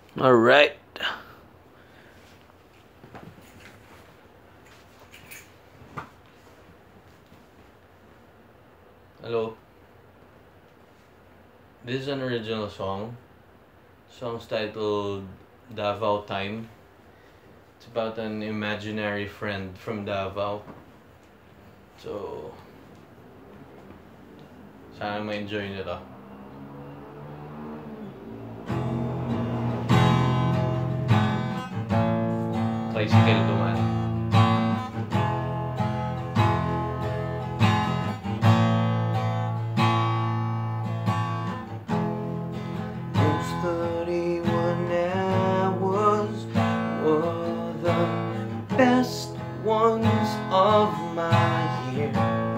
All right. Hello. This is an original song. Song's titled Davao Time. It's about an imaginary friend from Davao. So, sana ma-enjoy nyo to. Tricycle dumaan. Those 31 hours were the best ones of my year.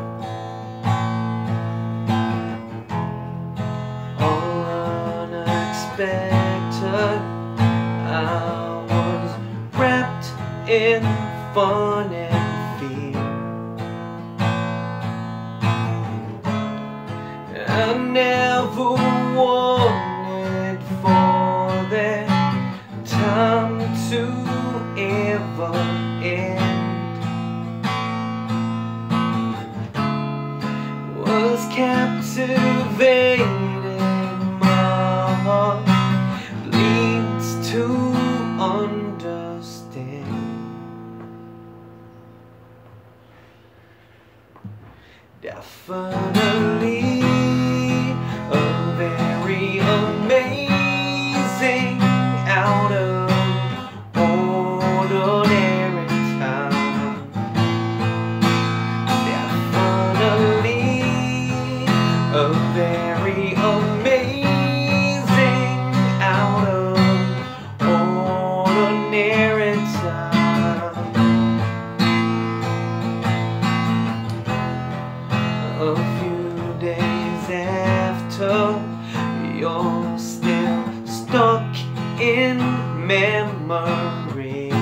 All unexpected, I was wrapped in fun and fear. I never wanted for that time to ever end. Was captivated, my heart leads to understand. Definitely a very amazing, out of ordinary time. Definitely a very amazing, out of ordinary time. A few days after, you're still stuck in memory.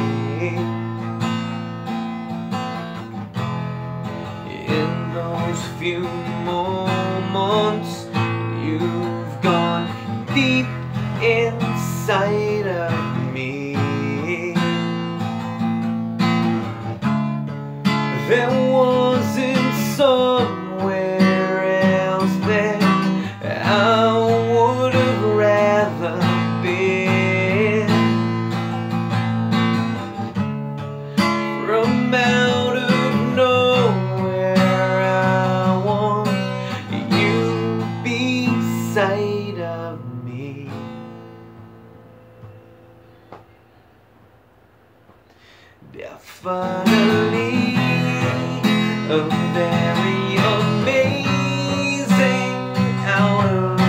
In those few moments, you've gone deep inside of me. There wasn't somewhere else that I would have rather been. From out of nowhere, I want you beside of me. Definitely a very amazing, out of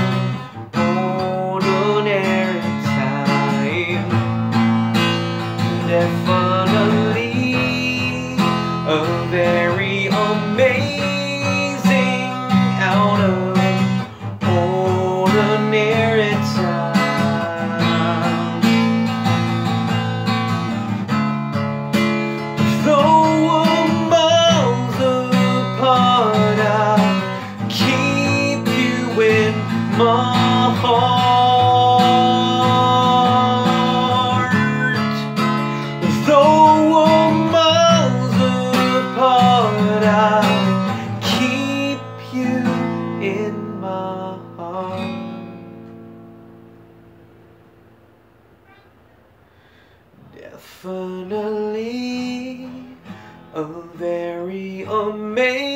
ordinary time. Definitely a very amazing, out of ordinary time. Though we're miles apart, I'll keep you in my heart. Though we're miles apart, I'll keep you in my heart. Definitely a very amazing